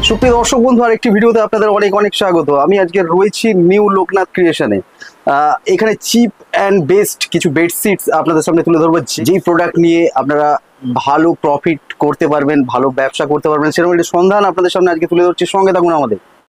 সুপ্রিয় দর্শক বন্ধু, আরেকটি ভিডিওতে আপনাদের অনেক অনেক স্বাগত। আমি আজকে রয়েছি নিউ লোকনাথ ক্রিয়েশনে। এখানে চিপ অ্যান্ড বেস্ট কিছু বেডশিটস আপনাদের সামনে তুলে ধরবো, যেই প্রোডাক্ট নিয়ে আপনারা ভালো প্রফিট করতে পারবেন, ভালো ব্যবসা করতে পারবেন, সেরকম একটি সন্ধান আপনাদের সামনে আজকে তুলে ধরছি। সঙ্গে থাকুন আমাদের।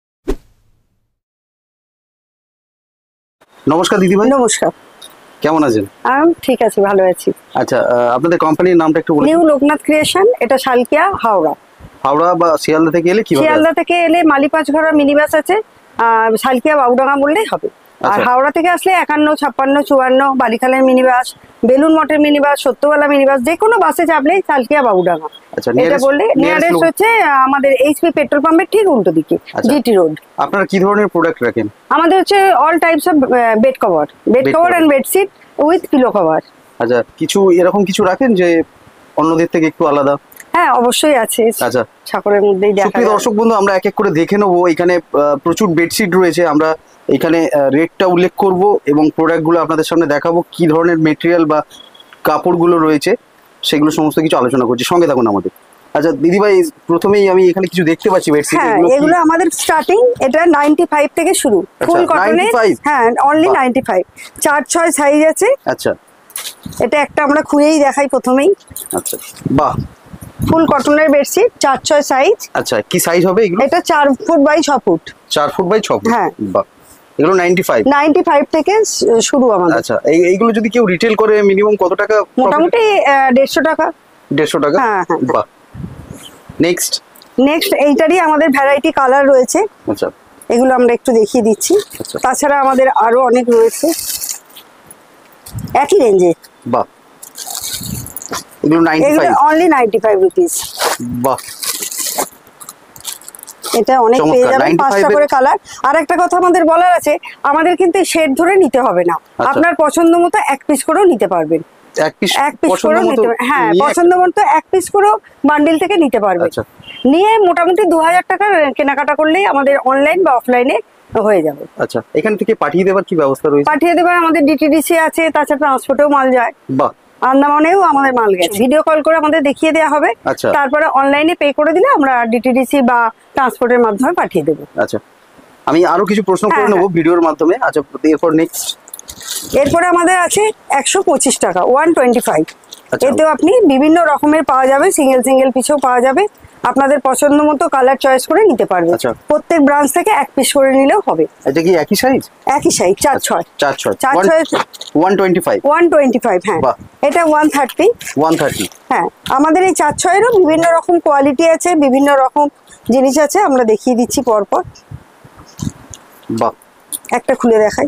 নমস্কার দিদি ভাই। নমস্কার, কেমন আছেন? ঠিক আছে, ভালো আছি। আচ্ছা, আপনাদের কোম্পানির নামটা একটু বলুন। নিউ লোকনাথ ক্রিয়েশন, এটা শালকিয়া, হাওড়া। হাওড়া বা শিয়ালদা থেকে এলে কি? শিয়ালদা থেকে এলে মালিপাঁচঘরা মিনি বাস আছে, শালকিয়া বাউডাঙ্গা বললেই হবে। আর হাওড়া থেকে আসলে 51, 56, 54 বালিখালের মিনি বাস, বেলুন মঠের mini bus, Satyabala mini bus, যে কোনো বাসে চাপলেই শালকিয়া বাউডাঙ্গা। এটা বললে নিয়ারেস্ট হচ্ছে আমাদের এইচপি পেট্রোল পাম্পের ঠিক উল্টো দিকে, জিটি রোড। আপনারা কি ধরনের প্রোডাক্ট রাখেন? আমাদের হচ্ছে all types of bed cover and bedsheet with pillow cover. আচ্ছা, কিছু এরকম কিছু রাখেন যে অন্যদের থেকে একটু আলাদা? হ্যাঁ, অবশ্যই আছে। আচ্ছা, ছাকরের মধ্যেই দেখা যায়। দর্শক বন্ধু, আমরা এক এক করে দেখে নেবো। এখানে প্রচুর বেডশিট রয়েছে। আমরা এখানে রেটটা উল্লেখ করব এবং প্রোডাক্টগুলো আপনাদের সামনে দেখাবো, কি ধরনের মেটেরিয়াল বা কাপড়গুলো রয়েছে সেগুলো সমস্ত কিছু আলোচনা করছি। সঙ্গে থাকুন আমাদের। আচ্ছা দিদি ভাই, প্রথমেই আমি এখানে কিছু দেখতে পাচ্ছি বেডশিট। হ্যাঁ, এগুলো আমাদের স্টার্টিং, এটা 95 থেকে শুরু, ফুল কটনের। হ্যাঁ, অনলি 95, 4-6 সাইজ আছে। আচ্ছা, এটা একটা আমরা খুলেই দেখাই প্রথমেই। আচ্ছা, বাহ, ফুল কটনের বেডশিট, 4-6 সাইজ। আচ্ছা, কি সাইজ হবে এগুলো? এটা 4 foot by 6 foot. 4 foot by 6 foot. হ্যাঁ, বাহ, এগুলো 95 থেকে শুরু আমাদের। আচ্ছা, এইগুলো যদি কেউ রিটেল করে মিনিমাম কত টাকা? মোটামুটি 150 টাকা। 150 টাকা। হ্যাঁ হ্যাঁ, বাহ। নেক্সট এইটারই আমাদের ভ্যারাইটি কালার রয়েছে। আচ্ছা, এগুলো আমরা একটু দেখিয়ে দিচ্ছি। তাছাড়া আমাদের আরো অনেক রয়েছে একই রেঞ্জে। বাহ, এগুলো 95, অনলি 95 রুপিস। বাহ, এটা অনেক পেয়ে যাবেন, 5টা করে কালার। আর একটা কথা আমাদের বলার আছে, আমাদের কিন্তু শেড ধরে নিতে হবে না, আপনার পছন্দ মতো এক পিস করেও নিতে পারবেন। এক পিস করেও নিতে পারবেন। হ্যাঁ, পছন্দ মতো এক পিস করেও বান্ডিল থেকে নিতে পারবেন। নিয়ে মোটামুটি 2000 টাকার কেনাকাটা করলেই আমাদের অনলাইন বা অফলাইনে হয়ে যাবে। আচ্ছা, এখান থেকে পাঠিয়ে দেবার কি ব্যবস্থা রয়েছে? পাঠিয়ে দেবার আমাদের ডিটিডিসি আছে, তাছাড়া ট্রান্সপোর্টেও মাল যায়। বাহ। আন্দামানেও আমাদের মাল গেছে, ভিডিও কল করে আমাদের দেখিয়ে দেওয়া হবে। তারপরে অনলাইনে পে করে দিলে আমরা ডিটিডিসি বা ট্রান্সপোর্টের মাধ্যমে পাঠিয়ে দেবো। আচ্ছা, আমি আরো কিছু প্রশ্ন করে নেবো ভিডিওর মাধ্যমে। আচ্ছা, এরপর নেক্সট। এরপরে আমাদের আছে 125 টাকা, 125। এতেও আপনি বিভিন্ন রকমের পাওয়া যাবে, সিঙ্গেল পিসও পাওয়া যাবে। আপনাদের পছন্দ মতো কালার চয়েস করে নিতে পারবেন। প্রত্যেক ব্রাঞ্চ থেকে এক পিস করে নিলেও হবে। এটা কি একই সাইজ? একই সাইজ, 4-6 125। হ্যাঁ, এটা 130। হ্যাঁ, আমাদের এই 4-6 এরও বিভিন্ন রকম কোয়ালিটি আছে, বিভিন্ন রকম জিনিস আছে, আমরা দেখিয়ে দিচ্ছি পরপর। বাহ, একটা খুলে দেখাই।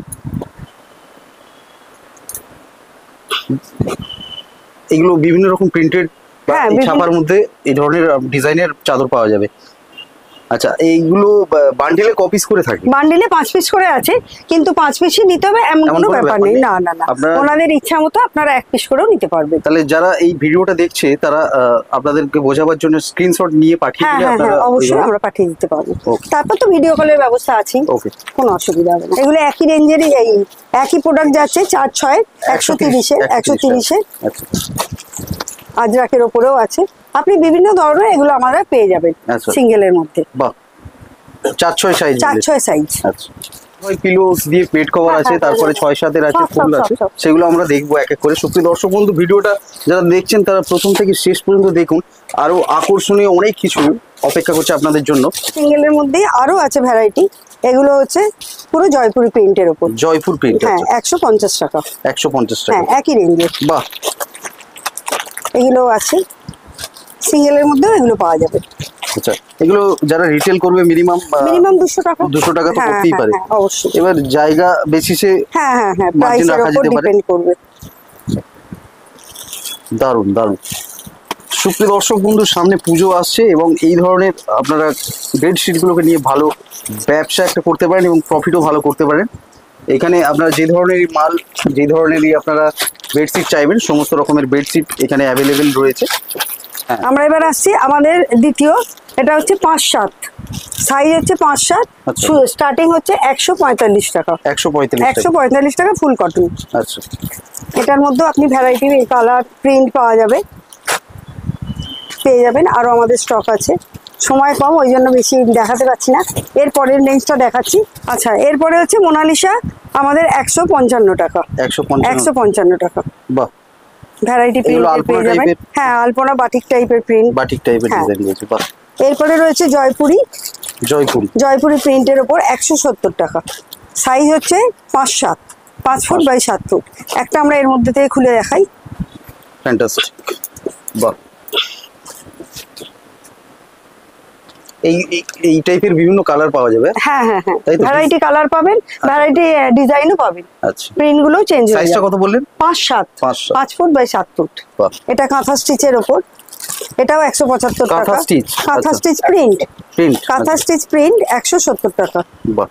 এগুলো বিভিন্ন রকম প্রিন্টেড, ছাপার মধ্যে এই ধরনের ডিজাইনের চাদর পাওয়া যাবে। আচ্ছা, এইগুলো বান্ডিলে ক পিস করে থাকে? বান্ডিলে 5 পিস করে আছে, কিন্তু 5 পিসই নিতে হবে এমন কোনো ব্যাপার নেই। না না না, ওনাদের ইচ্ছা মতো আপনারা এক পিস করেও নিতে পারবেন। তাহলে যারা এই ভিডিওটা দেখছে তারা আপনাদেরকে বোঝাবার জন্য স্ক্রিনশট নিয়ে পাঠিয়ে দিলে আপনারা? অবশ্যই আমরা পাঠিয়ে দিতে পারবো। তারপর তো ভিডিও কলের ব্যবস্থা আছে, কোনো অসুবিধা হবে না। এগুলো একই রেঞ্জেরই, একই প্রোডাক্ট যাচ্ছে, 4-6, 130-130। আজরাকের ওপরেও আছে, আপনি বিভিন্ন ধরনের এগুলো আমরা পেয়ে যাবেন সিঙ্গেলের মধ্যে। বাহ, 4-6 সাইজ। 4-6 সাইজ। আচ্ছা, ওই পিলোস দিয়ে বেড কভার আছে, তারপরে 6-7 এর আছে, ফুল আছে, সেগুলো আমরা দেখবো এক এক করে। সুপ্রিয় দর্শক বন্ধু, ভিডিওটা যারা দেখছেন তারা প্রথম থেকে শেষ পর্যন্ত দেখুন, আরো আকর্ষণীয় অনেক কিছু অপেক্ষা করছে আপনাদের জন্য। সিঙ্গেলের মধ্যে আরো আছে ভ্যারাইটি। এগুলো হচ্ছে পুরো জয়পুরি প্রিন্টের উপর। জয়পুর প্রিন্ট। হ্যাঁ, 150 টাকা। 150 টাকা। হ্যাঁ, একই রেঞ্জে। বাহ, এগুলো আছে, সিঙ্গেলের মধ্যেও এগুলো পাওয়া যাবে। আচ্ছা, এগুলো যারা রিটেল করবে মিনিমাম 200 টাকা। 200 টাকা তো করতেই পারে। অবশ্যই। এবার জায়গা বেসিসে প্রাইসের উপর ডিপেন্ড করবে। দারুণ দারুণ। সুপ্রিয় দর্শক বন্ধু, সামনে পুজো আসছে এবং এই ধরনের আপনারা বেডশিটগুলোকে নিয়ে ভালো ব্যবসা একটা করতে পারেন এবং প্রফিটও ভালো করতে পারেন। এখানে আপনারা যে ধরনেরই মাল, যে ধরনেরই আপনারা বেডশিট চাইবেন, সমস্ত রকমের বেডশিট এখানে অ্যাভেলেবেল রয়েছে। আমরা এবার আসছি আমাদের দ্বিতীয়, এটা হচ্ছে 5-7 সাইজ, হচ্ছে 5-7। স্টার্টিং হচ্ছে 145 টাকা। 145 টাকা ফুল কটন। আচ্ছা, এটার মধ্যে আপনি ভ্যারাইটি কালার প্রিন্ট পেয়ে যাবেন। আরো আমাদের স্টক আছে, সময় কম, ওই জন্য বেশি দেখাতে পারছি না। এরপরের রেঞ্জটা দেখাচ্ছি। আচ্ছা, এরপরে হচ্ছে মোনালিসা, আমাদের 155 টাকা। 155 টাকা। বাহ, ভ্যারাইটি প্রিন্ট পেয়ে যাবেন। হ্যাঁ, আলপনা বাটিক টাইপের প্রিন্ট, বাটিক টাইপের ডিজাইন রয়েছে। বাহ। এরপরে রয়েছে জয়পুরি। জয়পুরি প্রিন্টের উপর 170 টাকা। সাইজ হচ্ছে 5-7, 5 ফুট বাই 7 ফুট। একটা আমরা এর মধ্যে থেকে খুলে দেখাই। ফ্যান্টাস্টিক। বাহ, এই টাইপের বিভিন্ন কালার পাওয়া যাবে। হ্যাঁ হ্যাঁ হ্যাঁ, ভ্যারাইটি কালার পাবেন, ভ্যারাইটি ডিজাইনও পাবেন। আচ্ছা, প্রিন্ট গুলো চেঞ্জ হয়ে যাবে। সাইজটা কত বললেন? 5-7, 5 ফুট বাই 7 ফুট। এটা কাঁথা স্টিচের উপর, এটাও 175 টাকা। Kantha stitch print, kantha stitch print 170 টাকা। বাহ,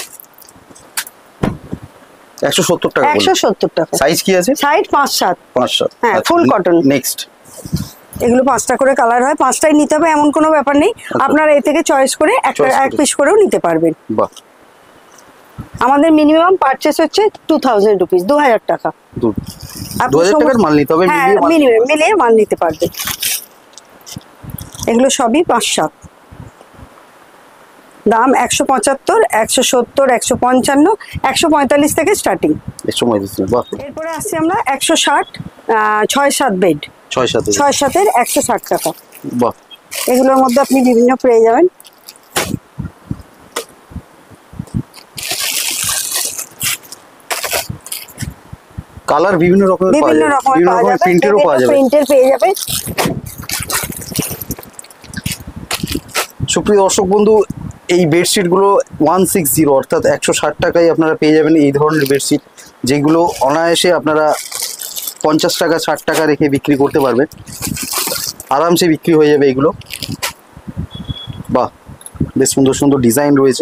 170 টাকা। 170 টাকা। সাইজ কি আছে? সাইজ 5-7। হ্যাঁ, ফুল কটন। নেক্সট, এগুলো 5টা করে কালার হয়, 5টাই নিতে হবে এমন কোনো ব্যাপার নেই। আপনারা এ থেকে চয়েস করে এক পিস করেও নিতে পারবেন। বাহ। আমাদের মিনিমাম পারচেস হচ্ছে 2000 রুপিস, 2000 টাকা। 2000 টাকার মাল নিতে হবে, মিলিয়ে মাল নিতে পারবেন। এগুলো সবই 5-7, দাম 175, 170, 155, 145 থেকে স্টার্টিং। এরপরে আসছি আমরা 160, 6-7 বেড, 6-7-এর 160 টাকা। বাহ, এগুলোর মধ্যে আপনি বিভিন্ন পেয়ে যাবেন। কালার বিভিন্ন রকমের প্রিন্টেরও পাওয়া যাবে। প্রিন্টের পেয়ে যাবে। সুপ্রিয় দর্শক বন্ধু, এই বেডশিট গুলো 160 অর্থাৎ 160 টাকায় আপনারা পেয়ে যাবেন এই ধরনের বেডশিট, যেগুলো অনায়াসে আপনারা 50 টাকা 60 টাকা রেখে বিক্রি করতে পারবেন, আরামসে বিক্রি হয়ে যাবে এগুলো। বাহ, বেশ সুন্দর সুন্দর ডিজাইন রয়েছে।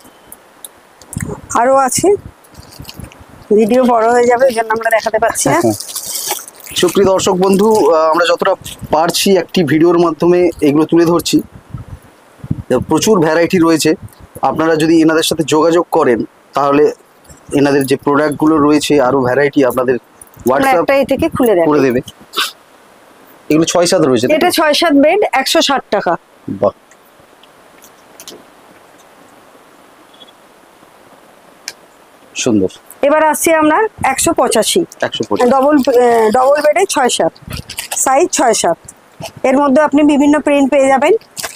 আরো আছে, ভিডিও বড় হয়ে যাবে, এই জন্য আমরা দেখাতে পাচ্ছি না। সুপ্রিয় দর্শক বন্ধু, আমরা যতটা পারছি একটি ভিডিওর মাধ্যমে এগুলো তুলে ধরছি। প্রচুর ভ্যারাইটি রয়েছে। আপনারা যদি এনাদের সাথে যোগাযোগ করেন তাহলে এনাদের যে প্রোডাক্টগুলো রয়েছে আরো ভ্যারাইটি আপনাদের হোয়াটসঅ্যাপ থেকে খুলে দেবে। এগুলো 6-7 রয়েছে। এটা 6-7 বেড, 160 টাকা। বাহ, সুন্দর। এবার আসছি আমরা 185, ডবল বেডে 6-7, সাইজ 6-7। এর মধ্যে আপনি বিভিন্ন প্রিন্ট পেয়ে যাবেন।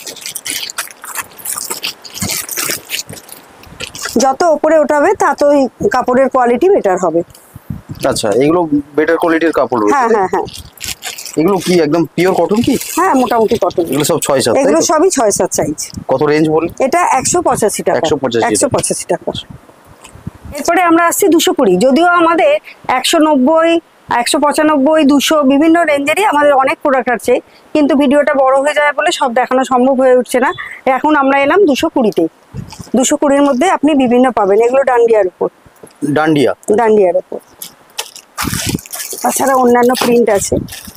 যত উপরে ওঠাবে ততই কাপড়ের কোয়ালিটি বেটার হবে। আচ্ছা, এগুলো বেটার কোয়ালিটির কাপড় রয়েছে। হ্যাঁ হ্যাঁ হ্যাঁ। এগুলো কি একদম পিওর কটন কি? হ্যাঁ, মোটামুটি কটন। এগুলো সব 6-7? এগুলো সবই 6-7 সাইজ। কত রেঞ্জ বললেন? এটা 185 টাকা। 185 টাকা। এরপরে আমরা আসছি 220। যদিও আমাদের 190, 195, 200 বিভিন্ন রেঞ্জেরই আমাদের অনেক প্রোডাক্ট আছে, কিন্তু ভিডিওটা বড় হয়ে যায় বলে সব দেখানো সম্ভব হয়ে উঠছে না। এখন আমরা এলাম 220-তে। 220-র মধ্যে আপনি বিভিন্ন পাবেন। এগুলো ডান্ডিয়ার উপর, ডান্ডিয়ার উপর। তাছাড়া অন্যান্য প্রিন্ট আছে।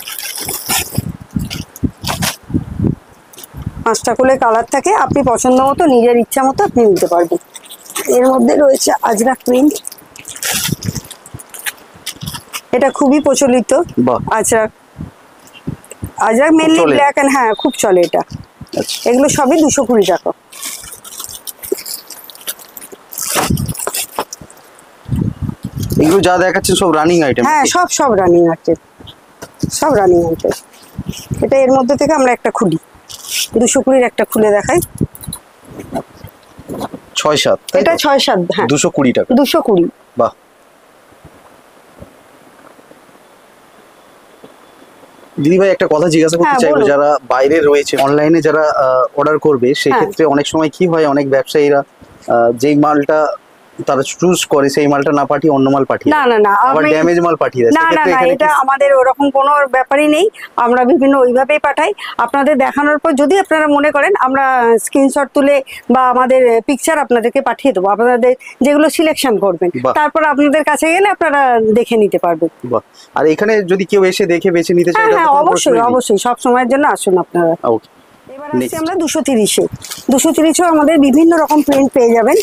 5টা করে কালার থাকে, আপনি পছন্দ মতো নিজের ইচ্ছা মতো আপনি নিতে পারবেন। এর মধ্যে রয়েছে আজরাক প্রিন্ট, এটা খুবই প্রচলিত। আজরাক মেনলি ব্ল্যাক এন্ড, হ্যাঁ খুব চলে এটা। এগুলো সবই 220 টাকা। এগুলো যা দেখাচ্ছেন সব রানিং আইটেম? হ্যাঁ, সব রানিং আইটেম, সব রানিং আইটেম। এটা এর মধ্যে থেকে আমরা একটা খুলি, 220-র একটা খুলে দেখাই। 6-7, এটা 6-7, হ্যাঁ 220 টাকা। 220। বাহ, দিদি ভাই একটা কথা জিজ্ঞাসা করতে চাইবো, যারা বাইরে রয়েছে অনলাইনে যারা অর্ডার করবে, সেই ক্ষেত্রে অনেক সময় কি হয়, অনেক ব্যবসায়ীরা যেই মালটা তারা চুজ করে সেই মালটা না পাঠিয়ে অন্য মাল পাঠিয়ে না আবার ড্যামেজ মাল পাঠিয়ে দেয়। না, এটা আমাদের ওরকম কোনো ব্যাপারই নেই। আমরা বিভিন্ন ওইভাবেই পাঠাই। আপনাদের দেখানোর পর যদি আপনারা মনে করেন, আমরা স্ক্রিনশট তুলে বা আমাদের পিকচার আপনাদেরকে পাঠিয়ে দেবো, আপনাদের যেগুলো সিলেকশন করবেন, তারপর আপনাদের কাছে গেলে আপনারা দেখে নিতে পারবেন। আর এখানে যদি কেউ এসে দেখে বেছে নিতে চায়, হ্যাঁ অবশ্যই সব সময়ের জন্য আসুন আপনারা। এবার আসছি আমরা 230-এ। 230-এও আমাদের বিভিন্ন রকম প্রিন্ট পেয়ে যাবেন।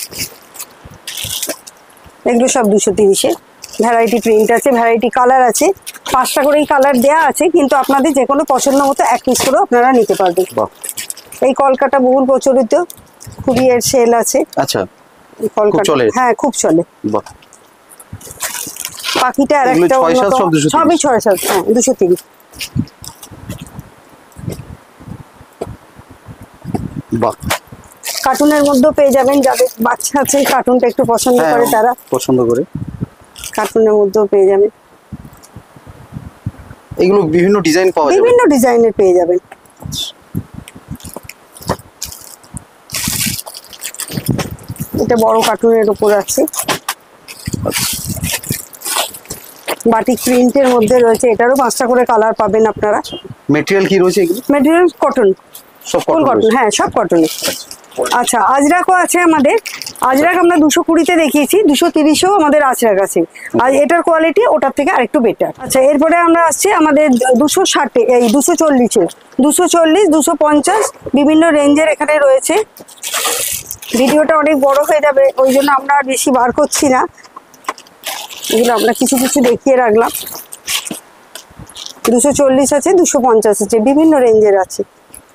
এগুলো সব 230-এ ভ্যারাইটি প্রিন্ট আছে, ভ্যারাইটি কালার আছে। 5টা করেই কালার দেয়া আছে, কিন্তু আপনাদের যে কোনো পছন্দ মতো এক পিস করেও আপনারা নিতে পারবেন। এই কলকাতা বহুল প্রচলিত, খুবই এর সেল আছে। আচ্ছা, কলকাতা চলে? হ্যাঁ খুব চলে। বাহ, পাখিটা আর একটা সবই 6-7, হ্যাঁ 230। বাহ, কার্টুনের মধ্যেও পেয়ে যাবেন, যাদের বাচ্চা আছে কার্টুনটা একটু পছন্দ করে তারা পছন্দ করে কার্টুনের মধ্যেও পেয়ে যাবেন। এগুলো বিভিন্ন ডিজাইন পাওয়া যাবে, বিভিন্ন ডিজাইনের পেয়ে যাবেন। এটা বড় কার্টুনের উপর আছে, বাটিক প্রিন্টের মধ্যে রয়েছে। এটারও 5টা করে কালার পাবেন আপনারা। মেটেরিয়াল কি রয়েছে এগুলো? মেটেরিয়াল কটন, সব ফুল কটন, হ্যাঁ সব কটন। আচ্ছা, আজরাকও আছে আমাদের। আজরাক আমরা 220-তে দেখিয়েছি, 230-এও আমাদের আজরাক আছে। আর এটার কোয়ালিটি ওটার থেকে আরেকটু বেটার। আচ্ছা, এরপরে আমরা আসছি আমাদের 260, এই 240-এ, 240, 250 বিভিন্ন রেঞ্জের এখানে রয়েছে। ভিডিওটা অনেক বড় হয়ে যাবে, ওই জন্য আমরা আর বেশি বার করছি না, এগুলো আমরা কিছু কিছু দেখিয়ে রাখলাম। 240 আছে, 250 আছে, বিভিন্ন রেঞ্জের আছে।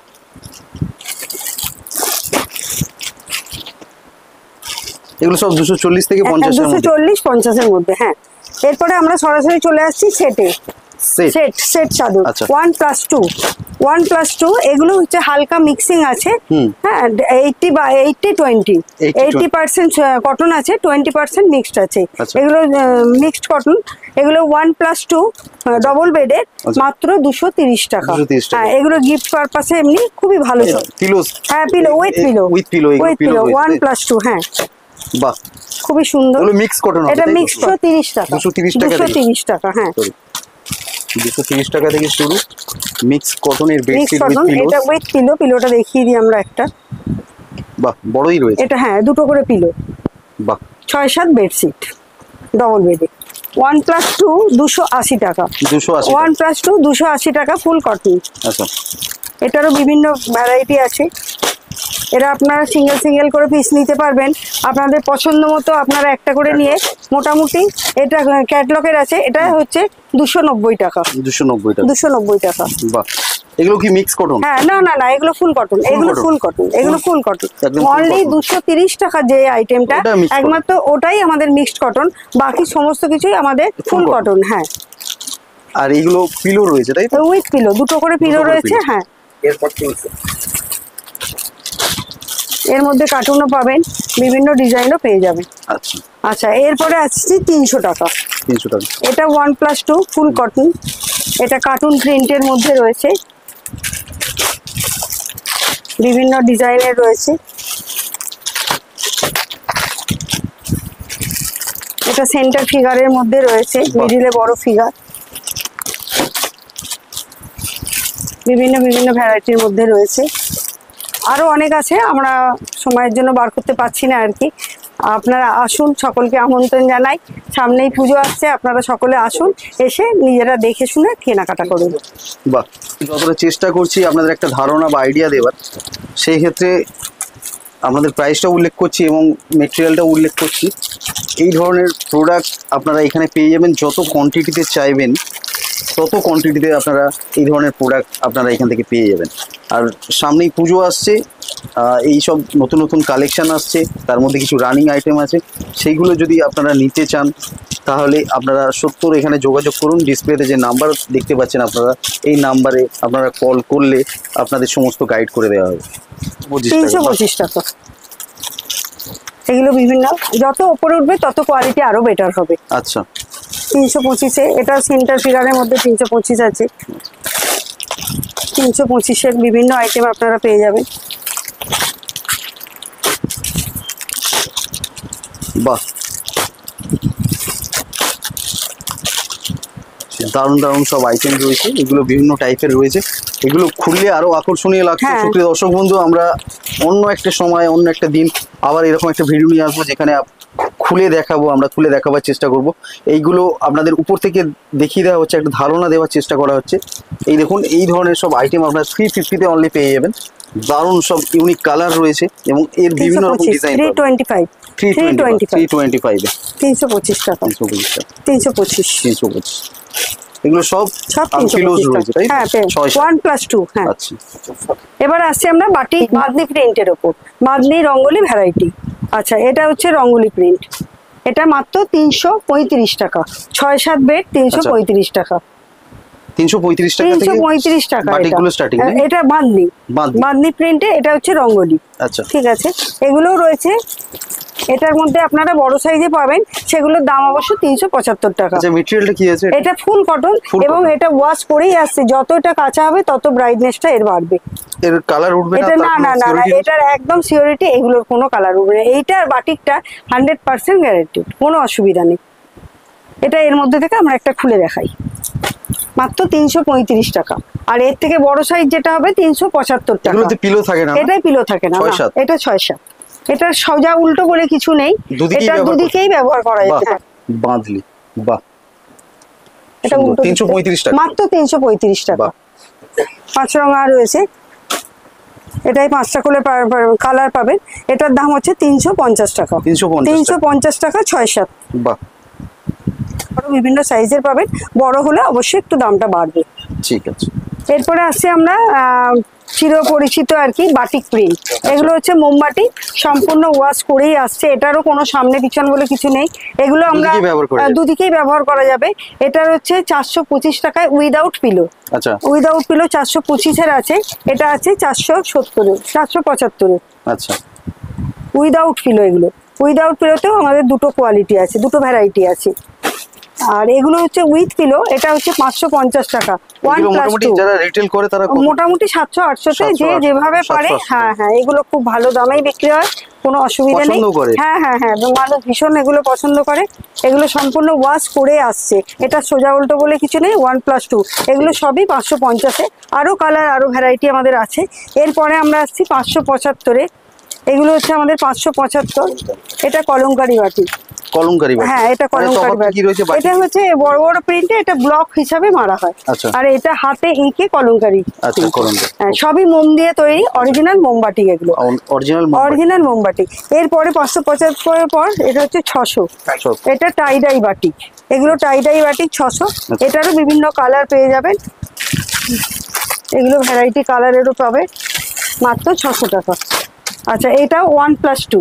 এগুলো সব 240 থেকে 50 এর মধ্যে, 240-50 এর মধ্যে। হ্যাঁ, এরপরে আমরা সরাসরি চলে আসছি সেটে। সেট চাদর 1+2, 1+2। এগুলো হচ্ছে হালকা মিক্সিং আছে, হ্যাঁ 80 বা 80-20, 80% কটন আছে, 20% মিক্সড আছে। এগুলো মিক্সড কটন। এগুলো 1+2 ডবল বেডের, মাত্র 230 টাকা। হ্যাঁ, এগুলো গিফট পারপাসে এমনি খুবই ভালো। পিলো, হ্যাঁ পিলো, উইথ পিলো 1+2। হ্যাঁ, বাহ, খুবই সুন্দর। এগুলো মিক্স কটন, এটা মিক্স 230 টাকা, 230 টাকা। হ্যাঁ, 230 টাকা থেকে শুরু মিক্স কটনের বেডশিট উইথ পিলো। এটা উইথ পিলো, পিলোটা দেখিয়ে দিই আমরা একটা। বাহ, বড়ই রয়েছে এটা, হ্যাঁ 2টো করে পিলো। বাহ, 6-7 বেডশিট ডবল বেডে। 1+2 280 টাকা, 1+2 280 টাকা, ফুল কটন। আচ্ছা, এটারও বিভিন্ন ভ্যারাইটি আছে। এরা আপনারা সিঙ্গেল সিঙ্গেল করে পিস নিতে পারবেন, আপনাদের পছন্দ মতো আপনারা একটা করে নিয়ে। মোটামুটি এটা ক্যাটলগের আছে, এটা হচ্ছে 290 টাকা, 290 টাকা। বাহ, এগুলো কি মিক্স কটন? হ্যাঁ, না না না, এগুলো ফুল কটন, এগুলো ফুল কটন, এগুলো ফুল কটন। অনলি 230 টাকা যে আইটেমটা, একমাত্র ওটাই আমাদের মিক্সড কটন, বাকি সমস্ত কিছুই আমাদের ফুল কটন। হ্যাঁ, আর এগুলো পিলো রয়েছে তাই তো? উইথ পিলো, 2টো করে পিলো রয়েছে। হ্যাঁ, এর মধ্যে কার্টুনও পাবেন, বিভিন্ন ডিজাইনও পেয়ে যাবেন। আচ্ছা আচ্ছা, এরপরে আসছি 300 টাকা। 300 টাকা। এটা 1+2 ফুল কটন, এটা কার্টুন প্রিন্টের মধ্যে রয়েছে, বিভিন্ন ডিজাইনের রয়েছে। এটা সেন্টার ফিগারের মধ্যে রয়েছে, মিডিলে বড় ফিগার, বিভিন্ন বিভিন্ন ভ্যারাইটির মধ্যে রয়েছে। আরো অনেক আছে, আমরা সময়ের জন্য বার করতে পারছি না আর কি। আপনারা আসুন, সকলকে আমন্ত্রণ জানাই। সামনেই পুজো আসছে, আপনারা সকলে আসুন, এসে নিজেরা দেখে শুনে কেনাকাটা করুন। বাহ, যতটা চেষ্টা করছি আপনাদের একটা ধারণা বা আইডিয়া দেওয়ার, সেই ক্ষেত্রে আমাদের প্রাইসটা উল্লেখ করছি এবং মেটেরিয়ালটা উল্লেখ করছি। এই ধরনের প্রোডাক্ট আপনারা এখানে পেয়ে যাবেন, যত কোয়ান্টিটিতে চাইবেন তত কোয়ান্টিটিতে আপনারা এই ধরনের প্রোডাক্ট আপনারা এখান থেকে পেয়ে যাবেন। আর সামনেই পুজো আসছে, এই সব নতুন নতুন কালেকশান আসছে, তার মধ্যে কিছু রানিং আইটেম আছে, সেইগুলো যদি আপনারা নিতে চান তাহলে আপনারা 70 এখানে যোগাযোগ করুন। ডিসপ্লেতে যে নাম্বার দেখতে পাচ্ছেন আপনারা, এই নাম্বারে আপনারা কল করলে আপনাদের সমস্ত গাইড করে দেওয়া হবে। 325 টাকা। এগুলো বিভিন্ন, যত উপরে উঠবে তত কোয়ালিটি আরো বেটার হবে। আচ্ছা, 325-এ এটা সেন্টার ফিগারের মধ্যে 325 আছে। 325-এর বিভিন্ন আইটেম আপনারা পেয়ে যাবেন। বাহ, দারুণ দারুণ সব আইটেম রয়েছে, এগুলো বিভিন্ন টাইপের রয়েছে, এগুলো খুললে আরো আকর্ষণীয় লাগছে। সুপ্রিয় দর্শক বন্ধু, আমরা অন্য একটা সময়, অন্য একটা দিন আবার এরকম একটা ভিডিও নিয়ে আসবো, যেখানে খুলে দেখাবো, আমরা খুলে দেখাবার চেষ্টা করব। এইগুলো আপনাদের উপর থেকে দেখিয়ে দেওয়া হচ্ছে, একটা ধারণা দেওয়ার চেষ্টা করা হচ্ছে। এই দেখুন, এই ধরনের সব আইটেম আপনারা 350-তে অনলি পেয়ে যাবেন। দারুণ সব ইউনিক কালার রয়েছে এবং এর বিভিন্ন রকম ডিজাইন। 325 325 325 টাকা, 325 325। এগুলো সব আনপিলোজ রয়েছে তাই? হ্যাঁ 1+2। হ্যাঁ আচ্ছা এবার আসছি আমরা বাটিক বাঁধনি প্রিন্টের ওপর, বাঁধনি রঙ্গোলি ভ্যারাইটি। আচ্ছা এটা হচ্ছে রঙ্গোলি প্রিন্ট, এটা মাত্র 335 টাকা, 6-7 বেড 335 টাকা। 335 টাকা থেকে 335 টাকা বাটিকগুলো স্টার্টিং। এটা বাঁধনি, বাঁধনি প্রিন্টে, এটা হচ্ছে রঙ্গোলি। আচ্ছা ঠিক আছে, এগুলোও রয়েছে। এটার মধ্যে আপনারা বড় সাইজে পাবেন, সেগুলোর দাম অবশ্য 375 টাকা। আচ্ছা মেটেরিয়ালটা কি আছে? এটা ফুল কটন এবং এটা ওয়াশ করেই আসছে, যতটা কাঁচা হবে তত ব্রাইটনেসটা এর বাড়বে। এর কালার উঠবে না? এটা না না না, এটার একদম সিওরিটি, এগুলোর কোনো কালার উঠবে না। এইটার বাটিকটা 100% গ্যারান্টি, কোনো অসুবিধা নেই। এটা এর মধ্যে থেকে আমরা একটা খুলে দেখাই, মাত্র 335 টাকা। আর এর থেকে বড় সাইজ যেটা হবে 375 টাকা। এগুলোতে পিলো থাকে না? এটাই পিলো থাকে না, এটা 6-7। এটার সোজা উল্টো বলে কিছু নেই, এটা দুদিকেই ব্যবহার করা যেতে পারে। বাঁধলি, বাহ, এটা উল্টো 335 টাকা, মাত্র 335 টাকা। 5 রঙা রয়েছে, এটাই 5টা করে কালার পাবেন। এটার দাম হচ্ছে 350 টাকা। 350 টাকা 6-7। বাহ, বিভিন্ন সাইজের পাবেন, বড় হলে অবশ্যই একটু দামটা বাড়বে। ঠিক আছে। এরপরে আসছে আমরা চিরপরিচিত আর কি বাটিক প্রিন্ট। এগুলো হচ্ছে মোমবাটি, সম্পূর্ণ ওয়াশ করেই আসছে, এটারও কোনো সামনে পিছন বলে কিছু নেই। এগুলো আমরা দুদিকেই ব্যবহার করা যাবে। এটার হচ্ছে 425 টাকায় উইদাউট পিলো। আচ্ছা, উইদাউট পিলো 425-এর আছে, এটা আছে 470, 475। আচ্ছা, উইদাউট পিলো। এগুলো উইদাউট পিলোতেও আমাদের দুটো কোয়ালিটি আছে, দুটো ভ্যারাইটি আছে। আর এগুলো হচ্ছে উইথ পিলো, এটা হচ্ছে 550 টাকা। 1+2 যারা রিটেল করে তারা মোটামুটি 700-800 তে যে যেভাবে পারে। হ্যাঁ হ্যাঁ, এগুলো খুব ভালো দামেই বিক্রি হয়, কোনো অসুবিধা নেই। হ্যাঁ হ্যাঁ হ্যাঁ, মানুষ ভীষণ এগুলো পছন্দ করে। এগুলো সম্পূর্ণ ওয়াশ করে আসছে, এটা সোজা উল্টো বলে কিছু নেই। 1+2 এগুলো সবই 550-এ। আরো কালার, আরো ভ্যারাইটি আমাদের আছে। এরপরে আমরা আসছি 575-এ। এগুলো হচ্ছে আমাদের 575। এটা কলমকারি বাটি। কলমকারি বাটি? হ্যাঁ, এটা কলমকারি বাটি। এটা হচ্ছে বড় বড় প্রিন্টে, এটা ব্লক হিসাবে মারা হয়। আর এটা হাতে এঁকে কলমকারি। আচ্ছা, কলমকারি। হ্যাঁ, সবই মোম দিয়ে তৈরি, অরিজিনাল মোমবাটি এগুলো, অরিজিনাল মোমবাটি। এরপরে 575 এর পর এটা হচ্ছে 600। এটা টাইডাই বাটি, এগুলো টাইডাই বাটি 600। এটারও বিভিন্ন কালার পেয়ে যাবেন, এগুলো ভ্যারাইটি কালারেরও পাবে, মাত্র 600 টাকা। আচ্ছা, এটা 1+2।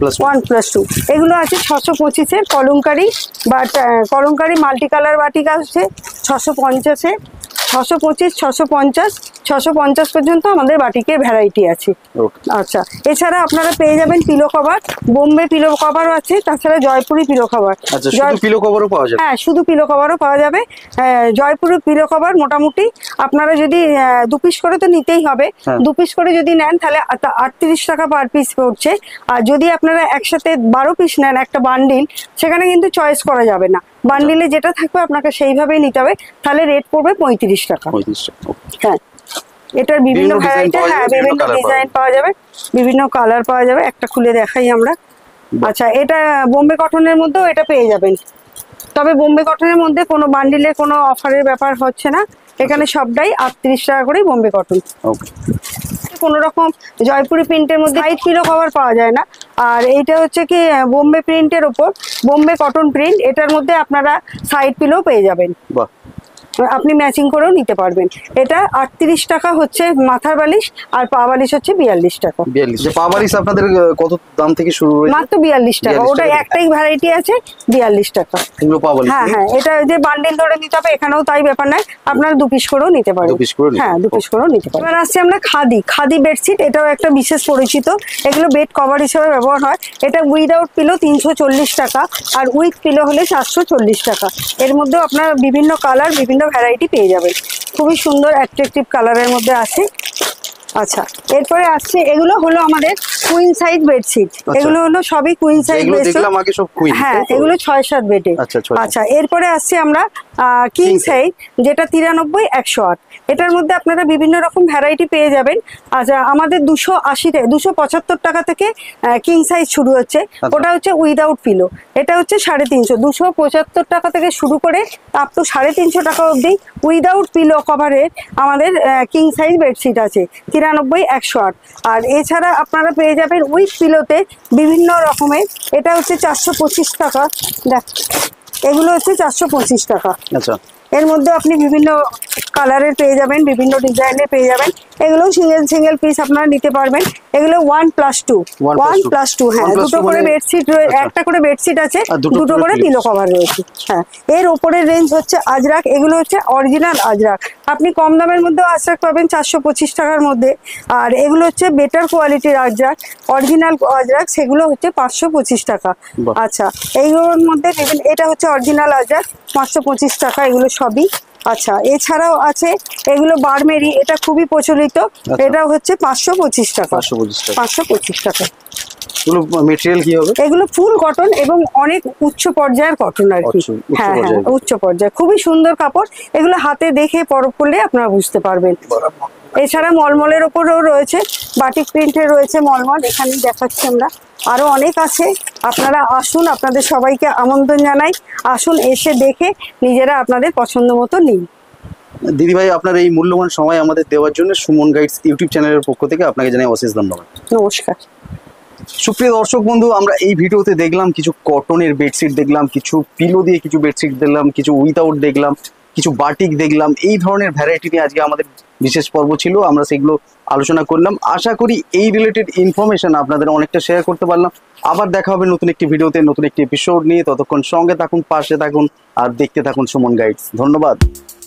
এগুলো আছে 625-এর kalamkari, but kalamkari multi colour batik আসছে 650-এ। 625, 650, 650 পর্যন্ত আমাদের বাটিকের ভ্যারাইটি আছে। আচ্ছা, এছাড়া আপনারা পেয়ে যাবেন পিলো কভার, বোম্বে পিলো কভারও আছে, তাছাড়া জয়পুরি পিলো কভার। পিলো কভারও পাওয়া যাবে? হ্যাঁ, শুধু পিলো কভারও পাওয়া যাবে। জয়পুরি পিলো কভার মোটামুটি আপনারা যদি 2 পিস করে তো নিতেই হবে, 2 পিস করে যদি নেন তাহলে 38 টাকা পার পিস পড়ছে। আর যদি আপনারা একসাথে 12 পিস নেন একটা বান্ডিল, সেখানে কিন্তু চয়েস করা যাবে না, বান্ডিলে যেটা থাকবে আপনাকে সেইভাবেই নিতে হবে, তাহলে রেট পড়বে 35 টাকা। হ্যাঁ, এটার বিভিন্ন ভ্যারাইটি, হ্যাঁ বিভিন্ন ডিজাইন পাওয়া যাবে, বিভিন্ন কালার পাওয়া যাবে। একটা খুলে দেখাই আমরা। আচ্ছা, এটা বোম্বে কটনের মধ্যেও এটা পেয়ে যাবেন, তবে বোম্বে কটনের মধ্যে কোনো বান্ডিলে কোনো অফারের ব্যাপার হচ্ছে না, এখানে সবটাই 38 টাকা করে বোম্বে কটন। কোনো রকম জয়পুরি প্রিন্টের মধ্যে সাইড পিলো কভার পাওয়া যায় না। আর এইটা হচ্ছে কি বোম্বে প্রিন্টের ওপর বোম্বে কটন প্রিন্ট, এটার মধ্যে আপনারা সাইড পিলো পেয়ে যাবেন, আপনি ম্যাচিং করেও নিতে পারবেন। এটা 38 টাকা হচ্ছে মাথার বালিশ, আর পা বালিশ হচ্ছে 42 টাকা। 42? পা বালিশ আপনাদের কত দাম থেকে শুরু হয়েছে? মাত্র 42 টাকা। ওটা একটাই ভ্যারাইটি আছে, 42 টাকা। এগুলো পা বালিশ? হ্যাঁ হ্যাঁ, এটা যে বান্ডিল ধরে নিতে হবে এখানেও তাই ব্যাপার নয়, আপনারা 2 পিস করেও নিতে পারেন। 2 পিস করে? হ্যাঁ, 2 পিস করেও নিতে পারেন। এবার আসছে আমরা খাদি বেডশিট, এটাও একটা বিশেষ পরিচিত। এগুলো বেড কভার হিসেবে ব্যবহার হয়। এটা উইদাউট পিলো 340 টাকা, আর উইথ পিলো হলে 440 টাকা। এর মধ্যেও আপনারা বিভিন্ন কালার, বিভিন্ন ভ্যারাইটি পেয়ে যাবেন, খুবই সুন্দর অ্যাট্রাকটিভ কালারের মধ্যে আছে। আচ্ছা, এরপরে আসছে, এগুলো হলো আমাদের কুইন সাইজ বেডশিট। এগুলো হলো সবই কুইন সাইজ বেডশিট। হ্যাঁ, এগুলো 6-7 বেডে। আচ্ছা, এরপরে আসছে আমরা কিং সাইজ, যেটা 93, 108। এটার মধ্যে আপনারা বিভিন্ন রকম ভ্যারাইটি পেয়ে যাবেন। আচ্ছা, আমাদের 275 টাকা থেকে কিং সাইজ শুরু হচ্ছে, ওটা হচ্ছে উইদাউট পিলো। এটা হচ্ছে 350, 275 টাকা থেকে শুরু করে আপ টু 350 টাকা অবধি উইদাউট পিলো কভারের আমাদের কিং সাইজ বেডশিট আছে 93, 108। আর এছাড়া আপনারা পেয়ে যাবেন উইথ পিলোতে বিভিন্ন রকমের, এটা হচ্ছে 425 টাকা। দেখ, এগুলো হচ্ছে 425 টাকা। আচ্ছা, এর মধ্যে আপনি বিভিন্ন কালারের পেয়ে যাবেন, বিভিন্ন ডিজাইনের পেয়ে যাবেন। এগুলো সিঙ্গেল পিস আপনারা নিতে পারবেন। এগুলো 1+2 1+2, হ্যাঁ, দুটো করে বেডশিট, একটা করে বেডশিট আছে, দুটো করে পিলো কভার রয়েছে। হ্যাঁ, এর ওপরের রেঞ্জ হচ্ছে আজরাক। এগুলো হচ্ছে অরিজিনাল আজরাক। আপনি কম দামের মধ্যে আজরাক পাবেন 425 টাকার মধ্যে। আর এগুলো হচ্ছে বেটার কোয়ালিটির আজরাক, অরিজিনাল আজরাক, সেগুলো হচ্ছে 525 টাকা। আচ্ছা, এইগুলোর মধ্যে এটা হচ্ছে অরিজিনাল আজরাক, 525 টাকা এগুলো সবই। আচ্ছা, এছাড়াও আছে এগুলো বারমেরি, এটা খুবই প্রচলিত, এটা হচ্ছে 525 টাকা। 525 টাকা। মেটেরিয়াল কি হবে? এগুলো ফুল কটন এবং অনেক উচ্চ পর্যায়ের কটন আর কি। হ্যাঁ হ্যাঁ, উচ্চ পর্যায়ে, খুবই সুন্দর কাপড়। এগুলো হাতে দেখে পরখ করলে আপনারা বুঝতে পারবেন। এছাড়া মলমলের ওপরেও রয়েছে, বাটিক প্রিন্টের রয়েছে মলমল, এখানেই দেখাচ্ছি আমরা। আরো অনেক আছে, আপনারা আসুন, আপনাদের সবাইকে আমন্ত্রণ জানাই, আসুন, এসে দেখে নিজেরা আপনাদের পছন্দ মতো নিন। দিদি ভাই, আপনার এই মূল্যবান সময় আমাদের দেওয়ার জন্য সুমন গাইডস ইউটিউব চ্যানেলের পক্ষ থেকে আপনাকে জানাই অশেষ ধন্যবাদ। নমস্কার। সুপ্রিয় দর্শক বন্ধু, আমরা এই ভিডিওতে দেখলাম কিছু কটনের বেডশিট, দেখলাম কিছু পিলো দিয়ে কিছু বেডশিট দেখলাম, কিছু উইথাউট দেখলাম, কিছু বাটিক দেখলাম। এই ধরনের ভ্যারাইটি নিয়ে আজকে আমাদের বিশেষ পর্ব ছিল, আমরা সেগুলো আলোচনা করলাম। আশা করি এই রিলেটেড ইনফরমেশন আপনাদের অনেকটা শেয়ার করতে পারলাম। আবার দেখা হবে নতুন একটি ভিডিওতে, নতুন একটি এপিসোড নিয়ে। ততক্ষণ সঙ্গে থাকুন, পাশে থাকুন আর দেখতে থাকুন সুমন গাইডস। ধন্যবাদ।